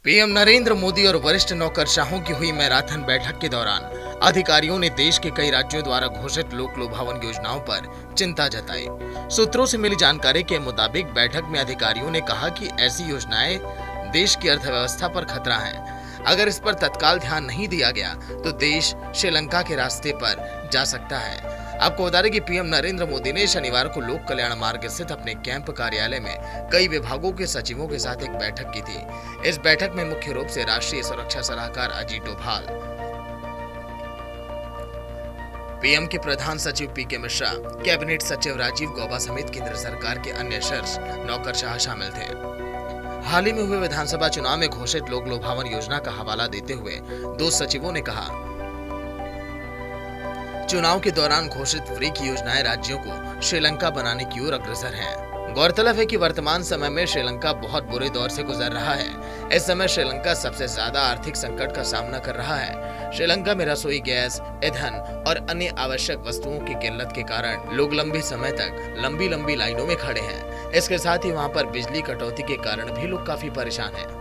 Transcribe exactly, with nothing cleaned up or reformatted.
PM Narendra Modi और वरिष्ठ नौकरशाहों की हुई मैराथन बैठक के दौरान अधिकारियों ने देश के कई राज्यों द्वारा घोषित लोक लुभावन योजनाओं पर चिंता जताई। सूत्रों से मिली जानकारी के मुताबिक बैठक में अधिकारियों ने कहा कि ऐसी योजनाएं देश की अर्थव्यवस्था पर खतरा हैं। अगर इस पर तत्काल ध्यान नहीं दिया गया तो देश श्रीलंका के रास्ते पर जा सकता है। आपको बता दें कि पीएम नरेंद्र मोदी ने शनिवार को लोक कल्याण मार्ग स्थित अपने कैंप कार्यालय में कई विभागों के सचिवों के साथ एक बैठक की थी। इस बैठक में मुख्य रूप से राष्ट्रीय सुरक्षा सलाहकार अजीत डोभाल, पीएम के प्रधान सचिव पी के मिश्रा, कैबिनेट सचिव राजीव गौबा समेत केंद्र सरकार के अन्य शीर्ष नौकरशाह शामिल थे। हाल ही में हुए विधानसभा चुनाव में घोषित लोक लुभावन योजना का हवाला देते हुए दो सचिवों ने कहा, चुनाव के दौरान घोषित फ्री की योजनाएं राज्यों को श्रीलंका बनाने की ओर अग्रसर हैं। गौरतलब है कि वर्तमान समय में श्रीलंका बहुत बुरे दौर से गुजर रहा है। इस समय श्रीलंका सबसे ज्यादा आर्थिक संकट का सामना कर रहा है। श्रीलंका में रसोई गैस, ईंधन और अन्य आवश्यक वस्तुओं की किल्लत के कारण लोग लंबे समय तक लंबी लंबी लाइनों में खड़े हैं। इसके साथ ही वहां पर बिजली कटौती के कारण भी लोग काफी परेशान हैं।